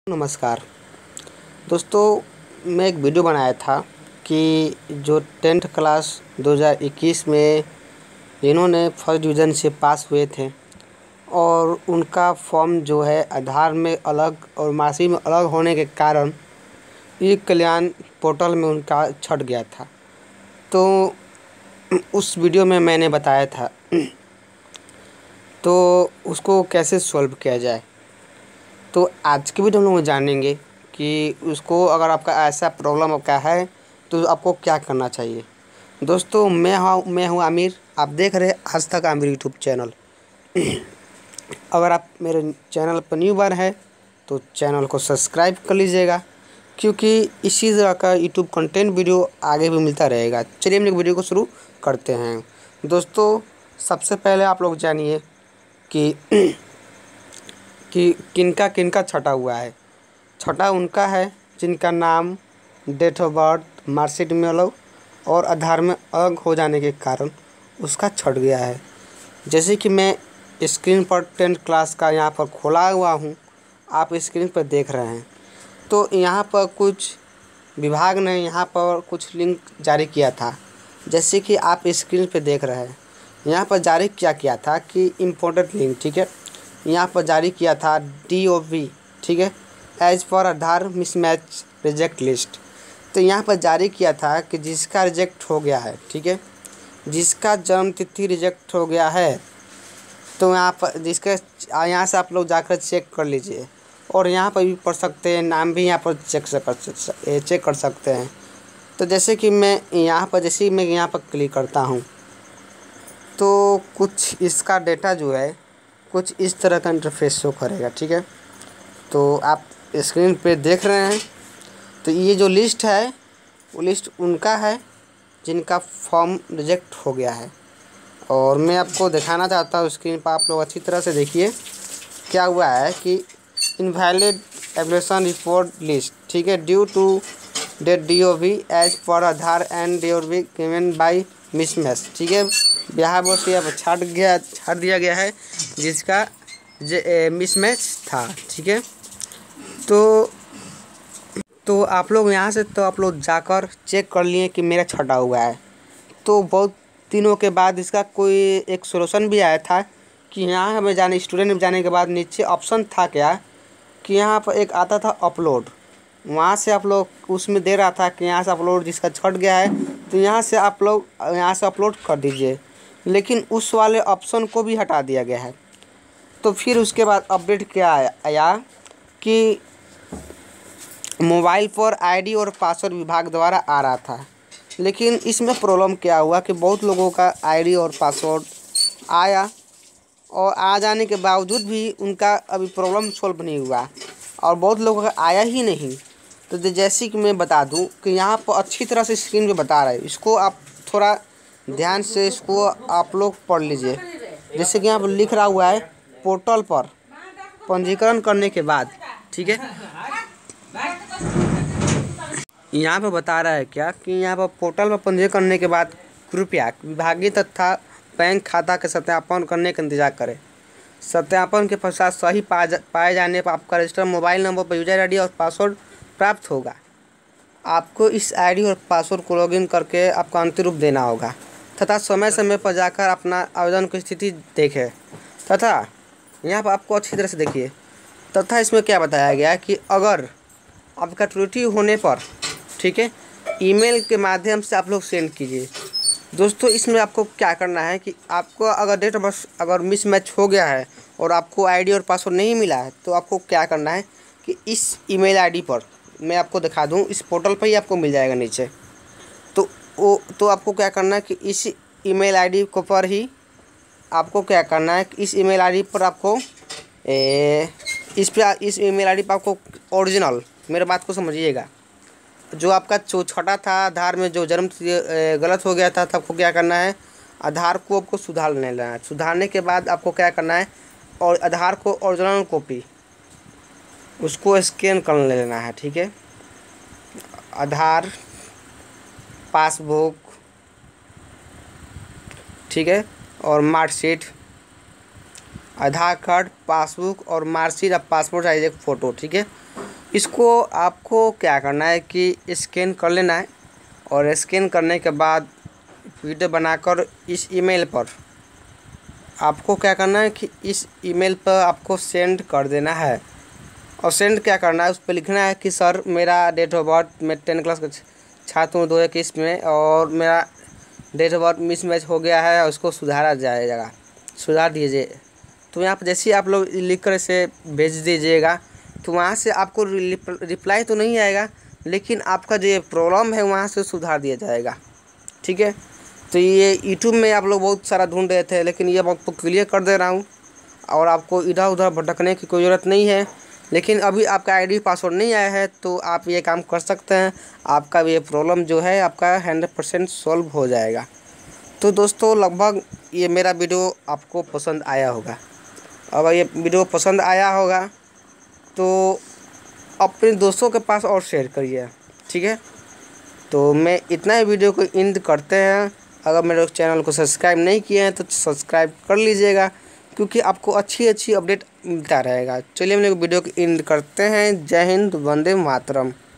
नमस्कार दोस्तों, मैं एक वीडियो बनाया था कि जो 10th क्लास 2021 में जिन्होंने फर्स्ट डिवीज़न से पास हुए थे और उनका फॉर्म जो है आधार में अलग और मार्कशीट में अलग होने के कारण ई कल्याण पोर्टल में उनका छट गया था। तो उस वीडियो में मैंने बताया था तो उसको कैसे सॉल्व किया जाए। तो आज की वीडियो में लोग जानेंगे कि उसको अगर आपका ऐसा प्रॉब्लम आपका है तो आपको क्या करना चाहिए। दोस्तों, मैं हूँ आमिर। आप देख रहे हैं आज तक आमिर यूट्यूब चैनल। अगर आप मेरे चैनल पर न्यू बार है तो चैनल को सब्सक्राइब कर लीजिएगा, क्योंकि इसी तरह का यूट्यूब कंटेंट वीडियो आगे भी मिलता रहेगा। चलिए हम लोग वीडियो को शुरू करते हैं। दोस्तों, सबसे पहले आप लोग जानिए कि किनका किनका छटा हुआ है। छटा उनका है जिनका नाम, डेट ऑफ बर्थ, मार्कशीट में अलग और आधार में अलग हो जाने के कारण उसका छट गया है। जैसे कि मैं स्क्रीन पर 10th क्लास का यहाँ पर खोला हुआ हूँ, आप स्क्रीन पर देख रहे हैं। तो यहाँ पर कुछ विभाग ने यहाँ पर कुछ लिंक जारी किया था, जैसे कि आप स्क्रीन पर देख रहे हैं। यहाँ पर जारी किया था कि इम्पोर्टेंट लिंक, ठीक है। यहाँ पर जारी किया था DOV, ठीक है, एज पर आधार मिसमैच रिजेक्ट लिस्ट। तो यहाँ पर जारी किया था कि जिसका रिजेक्ट हो गया है, ठीक है, जिसका जन्म तिथि रिजेक्ट हो गया है, तो यहाँ पर जिसका यहाँ से आप लोग जाकर चेक कर लीजिए। और यहाँ पर भी पढ़ सकते हैं, नाम भी यहाँ पर चेक कर सकते हैं। तो जैसे कि मैं यहाँ पर क्लिक करता हूँ तो कुछ इसका डेटा जो है कुछ इस तरह का इंटरफेस शो करेगा, ठीक है। तो आप स्क्रीन पे देख रहे हैं। तो ये जो लिस्ट है वो लिस्ट उनका है जिनका फॉर्म रिजेक्ट हो गया है। और मैं आपको दिखाना चाहता हूँ स्क्रीन पर, आप लोग अच्छी तरह से देखिए क्या हुआ है कि इनवैलिड एप्लीकेशन रिपोर्ट लिस्ट, ठीक है, due to date DOV age पर Aadhaar and DOV given by mismatch, ठीक है। बिहार बोर्ड से अब छाट दिया गया है जिसका मिसमैच था, ठीक है। तो आप लोग यहाँ से तो आप लोग जाकर चेक कर लिए कि मेरा छटा हुआ है। तो बहुत दिनों के बाद इसका कोई एक सोल्यूशन भी आया था कि यहाँ हमें स्टूडेंट में जाने के बाद नीचे ऑप्शन था क्या कि यहाँ पर एक आता था अपलोड। वहाँ से आप लोग उसमें दे रहा था कि यहाँ से अपलोड जिसका छट गया है तो यहाँ से आप लोग यहाँ से अपलोड कर दीजिए, लेकिन उस वाले ऑप्शन को भी हटा दिया गया है। तो फिर उसके बाद अपडेट क्या आया कि मोबाइल पर ID और पासवर्ड विभाग द्वारा आ रहा था, लेकिन इसमें प्रॉब्लम क्या हुआ कि बहुत लोगों का ID और पासवर्ड आया और आ जाने के बावजूद भी उनका अभी प्रॉब्लम सॉल्व नहीं हुआ और बहुत लोगों का आया ही नहीं। तो जैसे कि मैं बता दूं कि यहाँ पर अच्छी तरह से स्क्रीन पे बता रहा है, इसको आप थोड़ा ध्यान से इसको आप लोग पढ़ लीजिए। जैसे कि यहाँ पर लिख रहा हुआ है पोर्टल पर पंजीकरण करने के बाद, ठीक है, यहाँ पर बता रहा है क्या कि यहाँ पर पोर्टल पर पंजीकरण करने के बाद कृपया विभागीय तथा बैंक खाता के सत्यापन करने का इंतजार करें। सत्यापन के पश्चात सही पाए जाने पर आपका रजिस्टर्ड मोबाइल नंबर पर यूजर ID और पासवर्ड प्राप्त होगा। आपको इस ID और पासवर्ड को लॉगिन करके आपका अंतिम रूप देना होगा तथा समय समय पर जाकर अपना आवेदन की स्थिति देखें। तथा यहाँ पर आपको अच्छी तरह से देखिए, तथा इसमें क्या बताया गया है कि अगर आपका त्रुटि होने पर, ठीक है, ईमेल के माध्यम से आप लोग सेंड कीजिए। दोस्तों, इसमें आपको क्या करना है कि आपको अगर डेट ऑफ बर्थ अगर मिसमैच हो गया है और आपको ID और पासवर्ड नहीं मिला है तो आपको क्या करना है कि इस ईमेल ID पर मैं आपको दिखा दूं, इस पोर्टल पर ही आपको मिल जाएगा नीचे। तो आपको क्या करना है कि इस ईमेल ID को पर ही आपको क्या करना है कि इस ईमेल ID पर आपको इस ईमेल ID पर आपको ओरिजिनल, मेरे बात को समझिएगा, जो आपका छटा था आधार में जो जन्म गलत हो गया था, तो आपको क्या करना है, आधार को आपको सुधार लेना है। सुधारने के बाद आपको क्या करना है, और आधार को ओरिजिनल कॉपी उसको स्कैन कर लेना है, ठीक है। आधार, पासबुक, ठीक है, और मार्कशीट, आधार कार्ड, पासबुक और मार्कशीट और पासपोर्ट साइज एक फ़ोटो, ठीक है। इसको आपको क्या करना है कि स्कैन कर लेना है और स्कैन करने के बाद वीडियो बनाकर इस ईमेल पर आपको क्या करना है कि इस ईमेल पर आपको सेंड कर देना है। और सेंड क्या करना है, उस पर लिखना है कि सर मेरा डेट ऑफ बर्थ, मैं 10 क्लास का छात्र हूँ 2021 में, और मेरा डेट ऑफ बर्थ मिसमैच हो गया है और उसको सुधारा जाएगा, सुधार दीजिए। तो यहाँ पर जैसे ही आप लोग लिख कर इसे भेज दीजिएगा तो वहाँ से आपको रिप्लाई तो नहीं आएगा, लेकिन आपका जो ये प्रॉब्लम है वहाँ से सुधार दिया जाएगा। ठीक है, तो ये यूट्यूब में आप लोग बहुत सारा ढूंढ रहे थे, लेकिन ये मैं आपको क्लियर कर दे रहा हूँ और आपको इधर उधर भटकने की कोई ज़रूरत नहीं है। लेकिन अभी आपका आईडी पासवर्ड नहीं आया है तो आप ये काम कर सकते हैं, आपका ये प्रॉब्लम जो है आपका 100% सॉल्व हो जाएगा। तो दोस्तों लगभग ये मेरा वीडियो आपको पसंद आया होगा। अगर ये वीडियो पसंद आया होगा तो अपने दोस्तों के पास और शेयर करिए। ठीक है, तो मैं इतना ही वीडियो को एंड करते हैं। अगर मेरे चैनल को सब्सक्राइब नहीं किए हैं तो सब्सक्राइब कर लीजिएगा, क्योंकि आपको अच्छी अच्छी अपडेट मिलता रहेगा। चलिए हम लोग वीडियो को एंड करते हैं। जय हिंद, वंदे मातरम।